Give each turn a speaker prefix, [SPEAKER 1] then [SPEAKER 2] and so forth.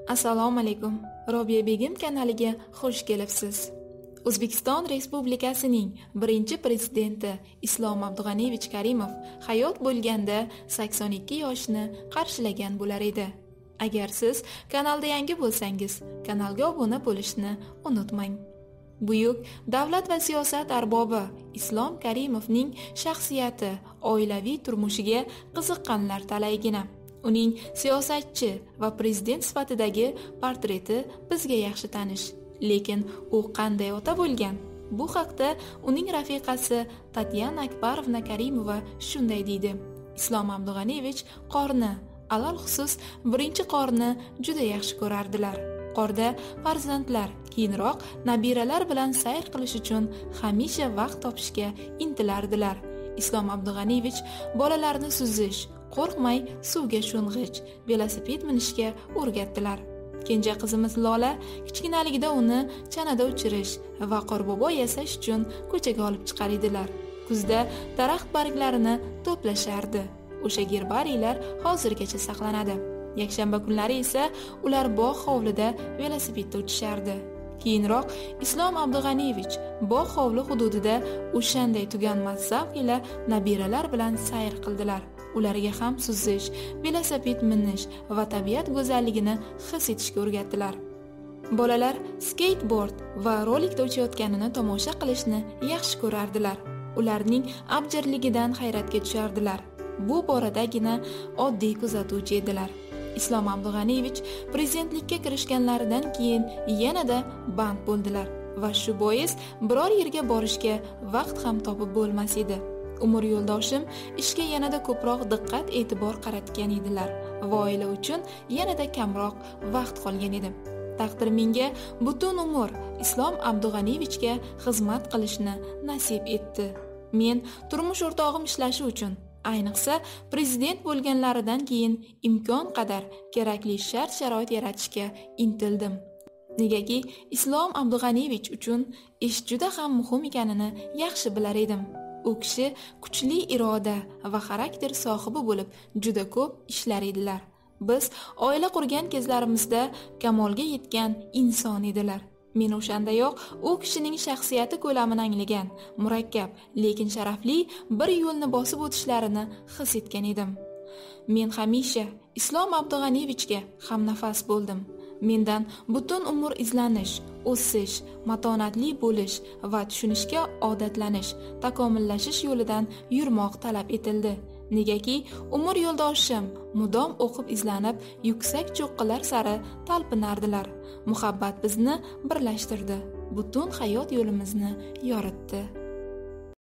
[SPEAKER 1] Assalomu alaykum. Robiya Begim kanaliga xush kelibsiz. O'zbekiston Respublikasining birinchi prezidenti Islom Abdug'aniyevich Karimov hayot bo'lganda 82 yoshni qarshilagan bo'lar edi. Agar siz kanalda yangi bo'lsangiz, kanalga obuna bo'lishni unutmang. Buyuk davlat va siyosat arbobi Islom Karimovning shaxsiyati, oilaviy turmushiga qiziqqanlar talaygina. Uning siyosatchi va prezident sifatidagi portreti bizga yaxshi tanish. Lekin u qanday ota bo'lgan? Bu haqda uning rafiqasi Tatyana Akbarovna Karimova shunday deydi. Islom Abdug'aniyevich qorni, alal xusus birinchi qorni juda yaxshi ko'rardilar. Qorda farzandlar, keyinroq nabiralar bilan sayr qilish uchun hamisha vaqt topishga intilardilar. Islom Abdug'aniyevich bolalarni suzish, qo'rqmay suvga sho'ng'ich, velosiped minishga o'rgatdilar. Kenja qizimiz Lola kichkinaligida uni chanada uchirish va qorbobo yasash uchun ko'chaga olib chiqar edilar. Kuzda daraxt barglarini to'plashardi. O'sha gerbariylar hozirgacha saqlanadi. Yakshanba kunlari esa ular bog' hovlida velosipedda uchishardi. Keyinroq Islom Abdug'aniyevich bog' hovli hududida o'shanday tuganmas zavq ila nabiralar bilan sayr qildilar. Ularga ham suzish, velosiped minish va tabiat go'zalligini his etishga o'rgatdilar. Bolalar skateboard va rolikda uchayotganini tomosha qilishni yaxshi ko'rardilar. Ularning abjirligidan hayratga tushardilar. Bu boradagina oddiy kuzatuvchi edilar. Islom Abdug'aniyevich prezidentlikka kirishganlaridan keyin yanada band bo'ldilar va shu bois biror yerga borishga vaqt ham topib bo'lmas edi. Umr yo'ldoshim ishga yanada ko'proq diqqat e'tibor qaratgan edilar va oila uchun yanada kamroq vaqt qolgan edi. Taqdir menga butun umr Islom Abdug'aniyevichga xizmat qilishni nasib etdi. Men turmush o'rtog'im ishlashi uchun, ayniqsa prezident bo'lganlaridan keyin imkon qadar kerakli shart-sharoit yaratishga intildim. Negaki Islom Abdug'aniyevich uchun ish juda ham muhim ekanini yaxshi bilar edim. U kishi kuchli iroda va xarakter sohibi bo'lib, juda ko'p ishlar edilar. Biz oila qurgan kezlarimizda kamolga yetgan inson edilar. Men o'shandayoq u kishining shaxsiyati ko'lamini anglagan, murakkab, lekin sharafli bir yo'lni bosib o'tishlarini his etgan edim. Men hamisha Islom Abdug'aniyevichga hamnafas bo'ldim. Mendan butun umr izlanish, o'sish, matonatli bo'lish va tushunishga odatlanish, takomillashish yo'lidan yurmoq talab etildi. Negaki umr yo'ldoshim mudom o'qib izlanib, yuksak cho'qqilar sari talpinardilar. Muhabbat bizni birlashtirdi, butun hayot yo'limizni yoritdi.